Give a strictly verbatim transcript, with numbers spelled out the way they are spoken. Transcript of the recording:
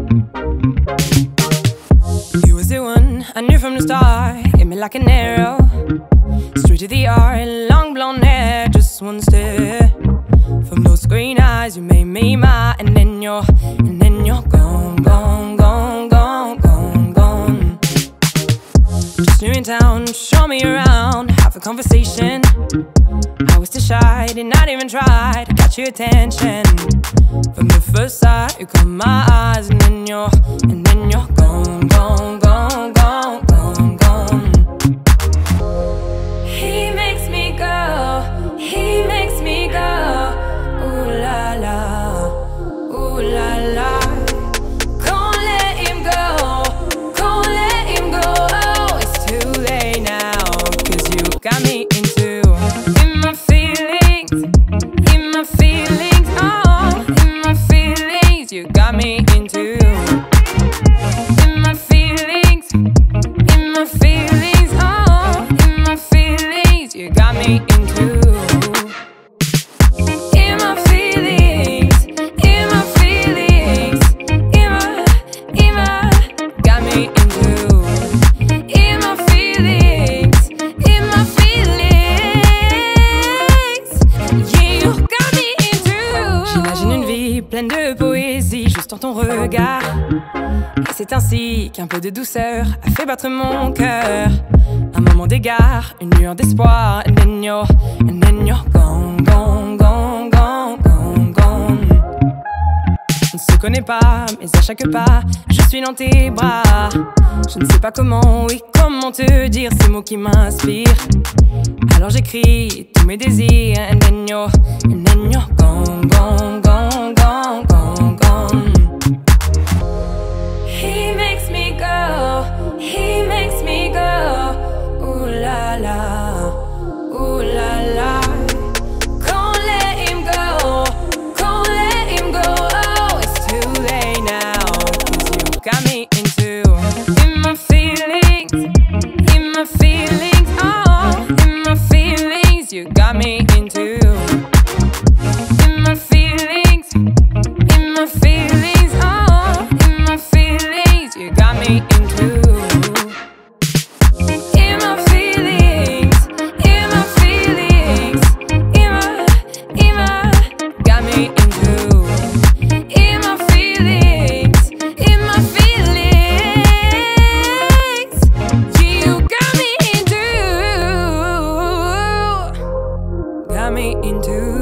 You was the one I knew from the start. Hit me like an arrow, straight to the heart. Long blonde hair, just one stare. From those green eyes, you made me mine. And then you're, and then you're gone, gone, gone, gone, gone, gone. Just new in town, show me around, have a conversation. I was too shy, did not even try to catch your attention. From the first sight, you caught my eyes. And then you're, and then you're gone, gone, gone, gone, gone, gone. He makes me go, he makes me go. Ooh la la, ooh la la. Can't let him go, can't let him go. Oh, it's too late now, 'cause you got me into, in my feelings, in my feelings, oh, in my feelings, you got me into, in my feelings, in my feelings, oh, in my feelings, you got me into. Pleine de poésie, juste en ton regard. Et c'est ainsi qu'un peu de douceur a fait battre mon cœur. Un moment d'égard, une lueur d'espoir. And then you're, and then you're gone, gone, gone, gone, gone, gone. On ne se connaît pas, mais à chaque pas, je suis dans tes bras. Je ne sais pas comment, oui, comment te dire ces mots qui m'inspirent. Alors j'écris tous mes désirs. And then you're, and then you're gone, gone, gone, gone, gone, gone. He makes me go, he makes me go. Ooh la la, ooh la la. Can't let him go, can't let him go. Oh, it's too late now, 'cause you got me into, in my feelings, in my feelings, oh, in my feelings, you got me into, in my feelings, in my feelings, oh, in my feelings, you got me into, in my feelings, in my feelings, in my, in my, got me into, in my feelings, in my feelings, you got me into, got me into.